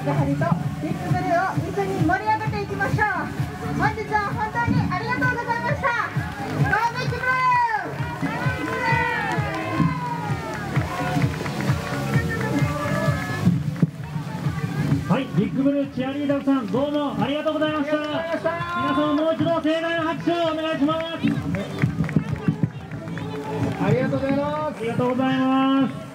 幕張とビッグブルーを一緒に盛り上げていきましょう。本日は本当にありがとうございました。ゴービッグブルー。はい、ビッグブルーチアリーダーさん、どうもありがとうございました。皆様もう一度盛大な拍手をお願いします。 ありがとうございます。 ありがとうございます。